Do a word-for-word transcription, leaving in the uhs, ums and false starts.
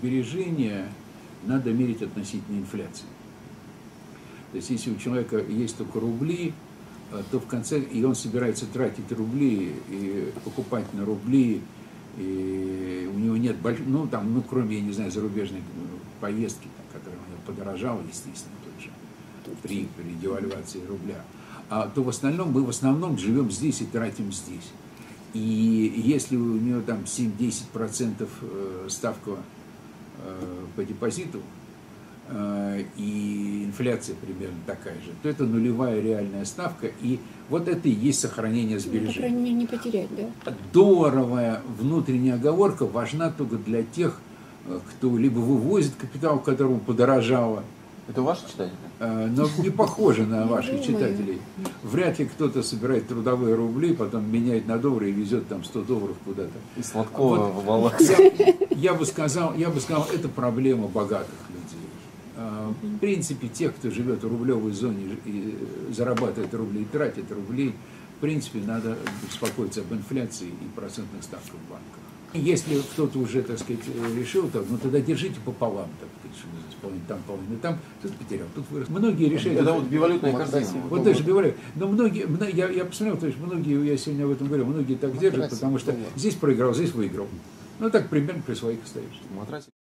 сбережения надо мерить относительно инфляции. То есть, если у человека есть только рубли, то в конце, и он собирается тратить рубли, и покупать на рубли, и у него нет больших, ну, там, ну, кроме, я не знаю, зарубежной поездки, там, которая у него подорожала, естественно, тут же, при, при девальвации рубля, а, то в основном мы в основном живем здесь и тратим здесь. И если у него там семь-десять процентов ставка по депозиту, и инфляция примерно такая же, то это нулевая реальная ставка, и вот это и есть сохранение сбережений. Ну, по крайней мере, не потерять, да? Долларовая внутренняя оговорка важна только для тех, кто либо вывозит капитал, которому подорожало. Это ваши читатели? Но не похоже на ваших читателей. Вряд ли кто-то собирает трудовые рубли, потом меняет на доллары и везет там сто долларов куда-то. И Сладкова вот, в Малах. Я, я, бы сказал, я бы сказал, это проблема богатых людей. В принципе, тех, кто живет в рублевой зоне и зарабатывает рубли и тратит рубли, в принципе, надо беспокоиться об инфляции и процентных ставках в банках. Если кто-то уже, так сказать, решил, то, ну тогда держите пополам, так сказать, половина там, половина там, тут потерял, тут вырос. Многие решают. Это вот бивалютная корзина. Вот даже бивалют. Но многие, я, я посмотрел, то есть многие, я сегодня об этом говорил, многие так держат, потому что здесь проиграл, здесь выиграл. Ну так примерно при своих остаешься.